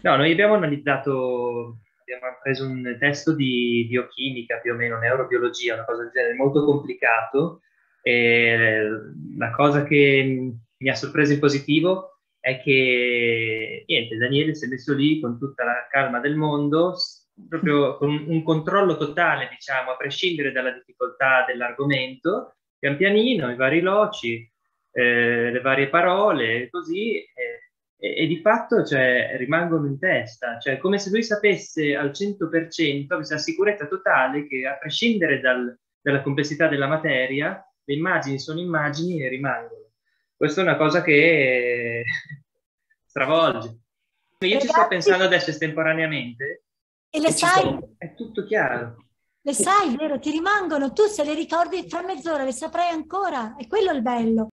No, noi abbiamo analizzato, abbiamo preso un testo di biochimica, più o meno, neurobiologia, una cosa del genere, molto complicato. E la cosa che mi ha sorpreso in positivo è che, niente, Daniele si è messo lì con tutta la calma del mondo, proprio con un controllo totale, diciamo, a prescindere dalla difficoltà dell'argomento, pian pianino, i vari loci, le varie parole, così. E di fatto, cioè, rimangono in testa, cioè come se lui sapesse al 100%, avesse la sicurezza totale che a prescindere dalla complessità della materia, le immagini sono immagini e rimangono. Questa è una cosa che stravolge. Io ci sto Ragazzi, pensando adesso estemporaneamente e le e ci sai? sto, è tutto chiaro. Le sai, vero? Ti rimangono, tu se le ricordi fra mezz'ora, le saprai ancora, è quello il bello.